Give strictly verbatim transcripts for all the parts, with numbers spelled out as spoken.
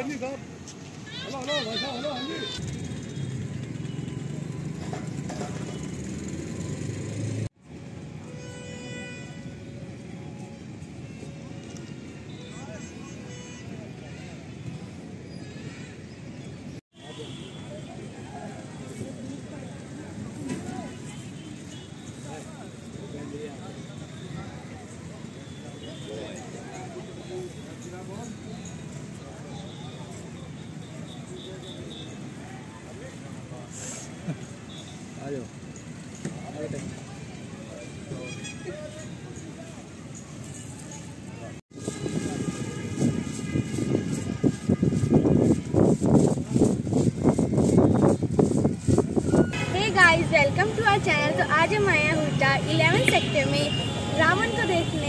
जी साहब। Hello hello भाई साहब, हेलो हाँ जी। Guys welcome to our channel. तो आज हम आए हैं हुड्डा इलेवन सेक्टर में रावण को देखने।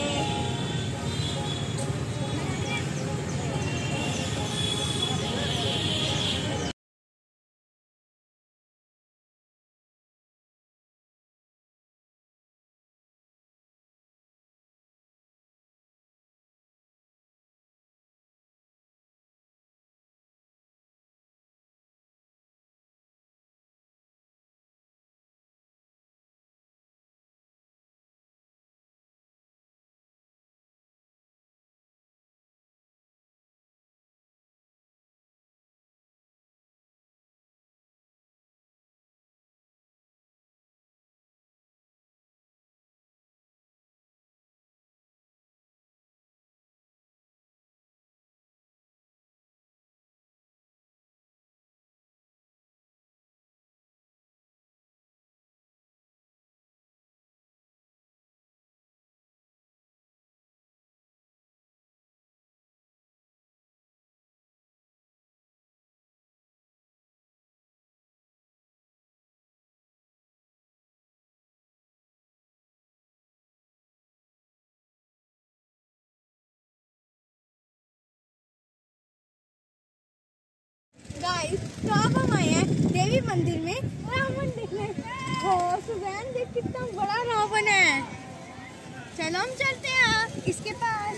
गाइस तो अब हम आए हैं देवी मंदिर में रावण देखने। हो सुबैन देख कितना बड़ा रावण है। चलो हम चलते हैं इसके पास।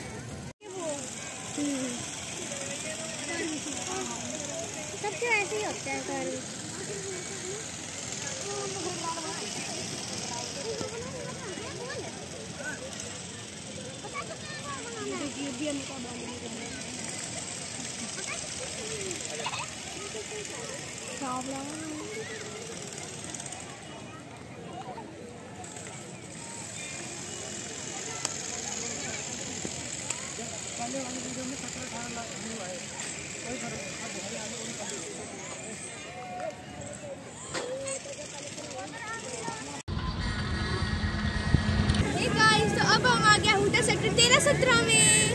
सबसे ऐसे ही होता है घर। पहले वाली वीडियो में सत्रह अठारह लाख व्यू आए, कोई फर्क नहीं। गाइस तो अब हम आ गया हुड्डा सेक्टर तेरह सत्रह में।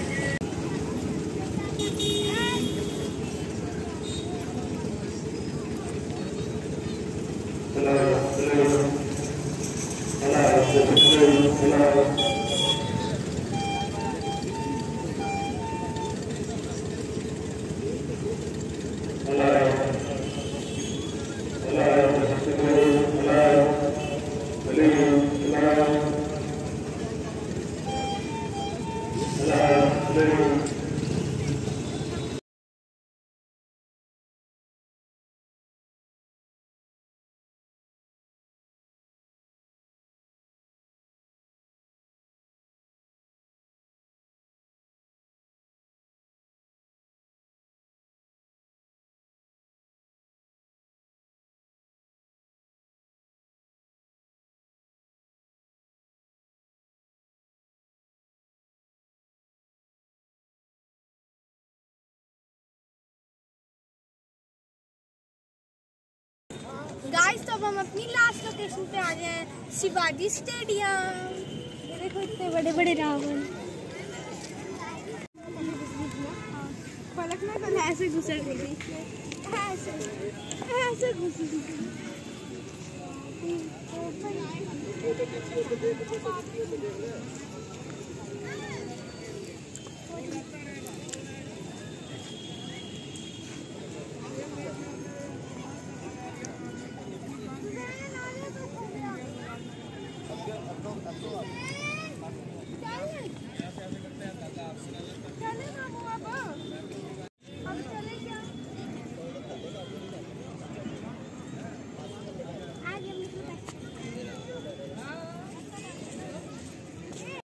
गाइस तो अब हम अपनी लास्ट लोकेशन पे आ गए हैं, शिवाजी स्टेडियम। ये देखो इतने बड़े बड़े रावण। पलक में पहले ऐसे घुसर गई, ऐसे ऐसे घुसर गई।